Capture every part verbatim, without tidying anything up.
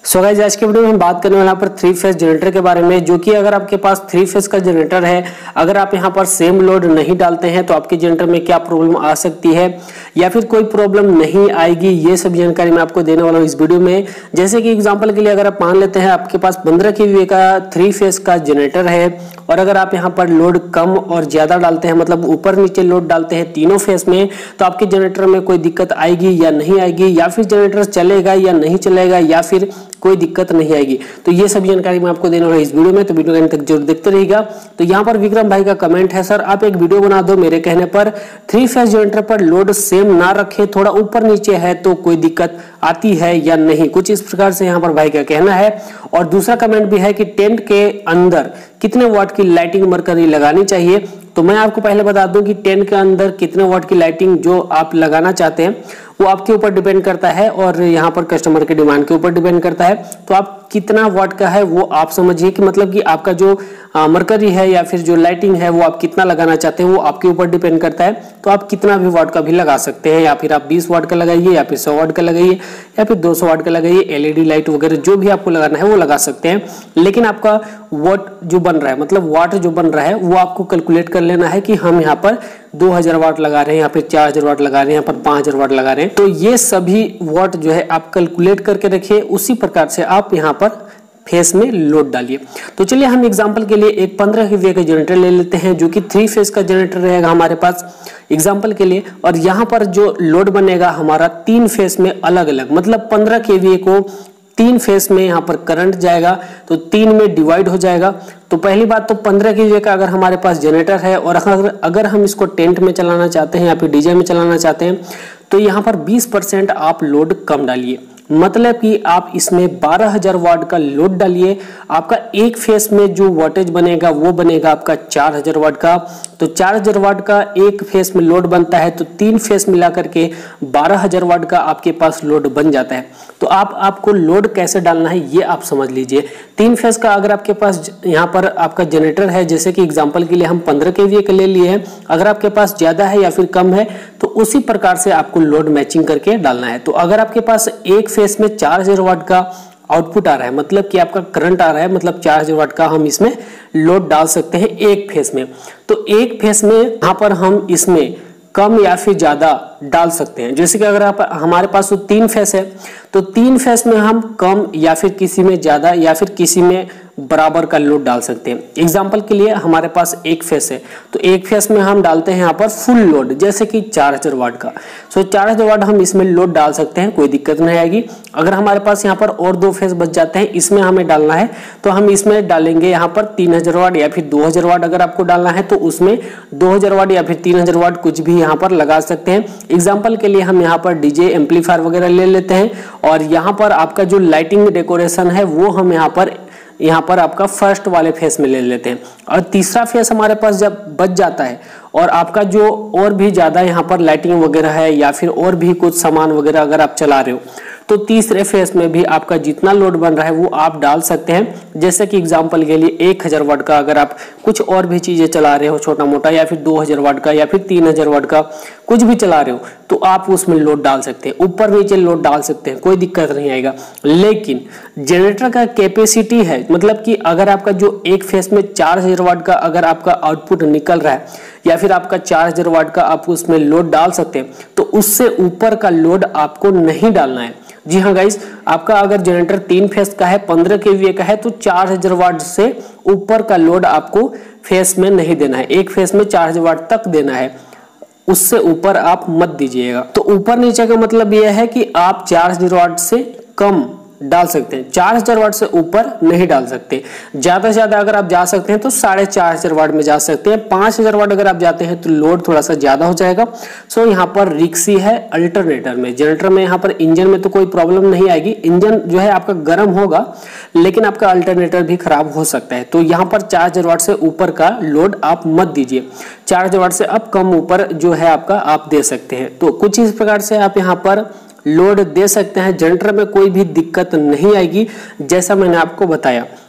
So guys, आज के video में हम बात करने वाले यहाँ पर थ्री फेज जनरेटर के बारे में, जो कि अगर आपके पास थ्री फेज का जनरेटर है, अगर आप यहाँ पर सेम लोड नहीं डालते हैं तो आपके जनरेटर में क्या प्रॉब्लम आ सकती है या फिर कोई प्रॉब्लम नहीं आएगी, ये सब जानकारी मैं आपको देने वाला हूँ इस वीडियो में। जैसे कि एग्जांपल के लिए अगर आप मान लेते हैं आपके पास पंद्रह केवीए का थ्री फेज का जनरेटर है और अगर आप यहाँ पर लोड कम और ज्यादा डालते हैं, मतलब ऊपर नीचे लोड डालते हैं तीनों फेज में, तो आपके जनरेटर में कोई दिक्कत आएगी या नहीं आएगी, या फिर जनरेटर चलेगा या नहीं चलेगा, या फिर कोई दिक्कत नहीं आएगी। तो ये सब जानकारी मैं आपको देने वाला इस वीडियो में, तो वीडियो अंत तक जरूर देखते रहिएगा। तो यहाँ पर विक्रम भाई का कमेंट है, सर आप एक वीडियो बना दो मेरे कहने पर, थ्री फेज जनरेटर पर लोड सेम ना रखे, थोड़ा ऊपर नीचे है तो कोई दिक्कत आती है या नहीं, कुछ इस प्रकार से यहाँ पर भाई का कहना है। और दूसरा कमेंट भी है कि टेंट के अंदर कितने वाट की लाइटिंग मरकरी लगानी चाहिए। तो मैं आपको पहले बता दूं कि टेंट के अंदर कितने वाट की लाइटिंग जो आप लगाना चाहते हैं वो आपके ऊपर डिपेंड करता है और यहाँ पर कस्टमर के डिमांड के ऊपर डिपेंड करता है। तो आप कितना वाट का है वो आप समझिए कि मतलब कि आपका जो मरकरी है या फिर जो लाइटिंग है वो आप कितना लगाना चाहते हैं वो आपके ऊपर डिपेंड करता है। तो आप कितना भी वाट का भी लगा सकते हैं, या फिर आप बीस वाट का लगाइए, या फिर सौ वाट का लगाइए, या फिर दो सौ वाट का लगाइए, एलईडी लाइट वगैरह जो भी आपको लगाना है वो लगा सकते हैं। लेकिन आपका वाट जो बन रहा है, मतलब वाट जो बन रहा है वो आपको कैलकुलेट कर लेना है कि हम यहाँ पर दो हज़ार वाट लगा रहे हैं, या फिर चार हज़ार वाट लगा रहे हैं, यहाँ पर पाँच हज़ार वाट लगा रहे हैं। तो ये सभी वाट जो है आप कैलकुलेट करके रखिए, उसी प्रकार से आप यहाँ पर फेस में लोड डालिए। तो चलिए हम एग्जांपल के लिए एक पंद्रह केवीए का जनरेटर ले लेते हैं, जो कि थ्री फेज का जनरेटर रहेगा हमारे पास एग्जांपल के लिए। और यहाँ पर जो लोड बनेगा हमारा तीन फेस में अलग अलग, मतलब पंद्रह केवीए को तीन फेस में यहाँ पर करंट जाएगा तो तीन में डिवाइड हो जाएगा। तो पहली बात तो पंद्रह केवीए का अगर हमारे पास जनरेटर है और अगर अगर हम इसको टेंट में चलाना चाहते हैं या फिर डीजे में चलाना चाहते हैं तो यहाँ पर बीस परसेंट आप लोड कम डालिए, मतलब कि आप इसमें बारह हज़ार वाट का लोड डालिए। आपका एक फेस में जो वोल्टेज बनेगा वो बनेगा आपका चार हज़ार वाट का। तो चार हज़ार वाट का एक फेस में लोड बनता है, तो तीन फेस मिला करके बारह हज़ार वाट का आपके पास लोड बन जाता है। तो आप आपको लोड कैसे डालना है ये आप समझ लीजिए। तीन फेस का अगर आपके पास यहाँ पर आपका जनरेटर है, जैसे कि एग्जांपल के लिए हम पंद्रह केवीए का ले लिए हैं, अगर आपके पास ज्यादा है या फिर कम है तो उसी प्रकार से आपको लोड मैचिंग करके डालना है। तो अगर आपके पास एक फेस में चार हज़ार वाट का आउटपुट आ रहा है, मतलब कि आपका करंट आ रहा है, मतलब चार हज़ार वाट का हम इसमें लोड डाल सकते हैं एक फेस में। तो एक फेस में यहाँ पर हम इसमें कम या फिर ज्यादा डाल सकते हैं। जैसे कि अगर आप हमारे पास तो तीन फेस है तो तीन फेस में हम कम या फिर किसी में ज्यादा या फिर किसी में बराबर का लोड डाल सकते हैं। एग्जांपल के लिए हमारे पास एक फेस है तो एक फेस में हम डालते हैं यहाँ पर फुल लोड, जैसे कि चार हज़ार वाट का। सो चार हज़ार वाट हम इसमें लोड डाल सकते हैं, कोई दिक्कत नहीं आएगी। अगर हमारे पास यहाँ पर और दो फेस बच जाते हैं, इसमें हमें डालना है तो हम इसमें डालेंगे यहाँ पर तीन हज़ार वाट या फिर दो हज़ार वाट। अगर आपको डालना है तो उसमें दो हज़ार वाट या फिर तीन हज़ार वाट कुछ भी यहाँ पर लगा सकते हैं। एग्जाम्पल के लिए हम यहाँ पर डीजे एम्पलीफायर वगैरह ले लेते हैं और यहाँ पर आपका जो लाइटिंग डेकोरेशन है वो हम यहाँ पर यहाँ पर आपका फर्स्ट वाले फेस में ले लेते हैं। और तीसरा फेस हमारे पास जब बच जाता है और आपका जो और भी ज्यादा यहाँ पर लाइटिंग वगैरह है या फिर और भी कुछ सामान वगैरह अगर आप चला रहे हो तो तीसरे फेस में भी आपका जितना लोड बन रहा है वो आप डाल सकते हैं। जैसे कि एग्जांपल के लिए एक हज़ार वाट का अगर आप कुछ और भी चीजें चला रहे हो छोटा मोटा, या फिर दो हज़ार वाट का या फिर तीन हज़ार वाट का कुछ भी चला रहे हो तो आप उसमें लोड डाल सकते हैं, ऊपर नीचे लोड डाल सकते हैं, कोई दिक्कत नहीं आएगा। लेकिन जनरेटर का कैपेसिटी है, मतलब कि अगर आपका जो एक फेस में चार हज़ार वाट का अगर आपका आउटपुट निकल रहा है या फिर आपका चार हज़ार वाट का आप उसमें लोड डाल सकते हैं, तो उससे ऊपर का लोड आपको नहीं डालना है। जी हाँ गाइस, आपका अगर जनरेटर तीन फेस का है, पंद्रह केवीए का है, तो चार हज़ार वाट से ऊपर का लोड आपको फेस में नहीं देना है। एक फेस में चार हज़ार वाट तक देना है, उससे ऊपर आप मत दीजिएगा। तो ऊपर नीचे का मतलब यह है कि आप चार हज़ार वाट से कम डाल सकते हैं, चार हज़ार वाट से ऊपर नहीं डाल सकते। ज्यादा से ज्यादा अगर आप जा सकते हैं तो साढ़े चार हज़ार वाट में जा सकते हैं। पांच हज़ार वाट अगर आप जाते हैं तो लोड थोड़ा सा ज्यादा हो जाएगा। सो यहाँ पर रिक्सी है अल्टरनेटर में। जनरेटर में यहाँ पर इंजन में तो कोई प्रॉब्लम नहीं आएगी, इंजन जो है आपका गर्म होगा लेकिन आपका अल्टरनेटर भी खराब हो सकता है। तो यहाँ पर चार हज़ार वाट से ऊपर का लोड आप मत दीजिए, चार हज़ार वाट से अब कम ऊपर जो है आपका आप दे सकते हैं। तो कुछ इस प्रकार से आप यहाँ पर लोड दे सकते हैं, जनरेटर में कोई भी दिक्कत नहीं आएगी जैसा मैंने आपको बताया।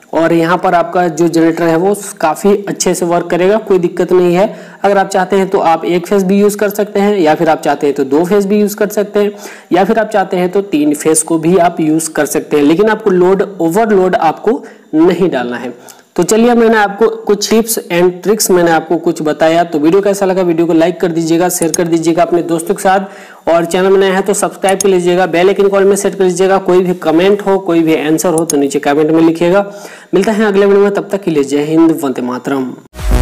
और यहाँ पर आपका जो जनरेटर है वो काफ़ी अच्छे से वर्क करेगा, कोई दिक्कत नहीं है। अगर आप चाहते हैं तो आप एक फेस भी यूज़ कर सकते हैं, या फिर आप चाहते हैं तो दो फेस भी यूज़ कर सकते हैं, या फिर आप चाहते हैं तो तीन फेस को भी आप यूज़ कर सकते हैं, लेकिन आपको लोड ओवरलोड आपको नहीं डालना है। तो चलिए मैंने आपको कुछ टिप्स एंड ट्रिक्स मैंने आपको कुछ बताया। तो वीडियो कैसा लगा, वीडियो को लाइक कर दीजिएगा, शेयर कर दीजिएगा अपने दोस्तों के साथ, और चैनल में नया है तो सब्सक्राइब कर लीजिएगा, बेल आइकन कॉल में सेट कर लीजिएगा। कोई भी कमेंट हो, कोई भी आंसर हो तो नीचे कमेंट में लिखिएगा। मिलता है अगले वीडियो में, तब तक के लिए जय हिंद, वंदे मातरम।